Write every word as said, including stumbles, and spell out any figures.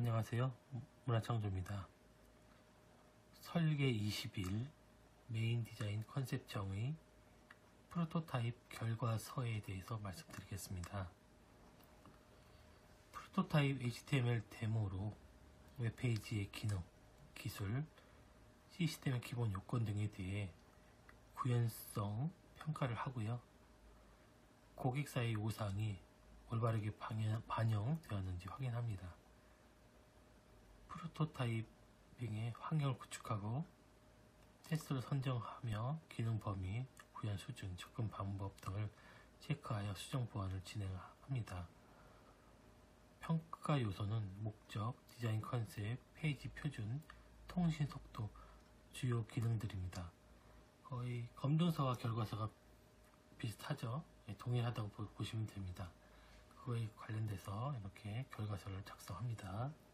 안녕하세요. 문화창조입니다. 설계 이십 일 메인 디자인 컨셉정의 프로토타입 결과서에 대해서 말씀드리겠습니다. 프로토타입 에이치티엠엘 데모로 웹페이지의 기능, 기술, 시스템의 기본 요건 등에 대해 구현성 평가를 하고요. 고객사의 요구사항이 올바르게 반영되었는지 확인합니다. 프로토타입ing의 환경을 구축하고 테스트를 선정하며 기능 범위, 구현 수준, 접근 방법 등을 체크하여 수정 보완을 진행합니다. 평가 요소는 목적, 디자인 컨셉, 페이지 표준, 통신 속도, 주요 기능들입니다. 거의 검증서와 결과서가 비슷하죠. 동일하다고 보시면 됩니다. 그거에 관련돼서 이렇게 결과서를 작성합니다.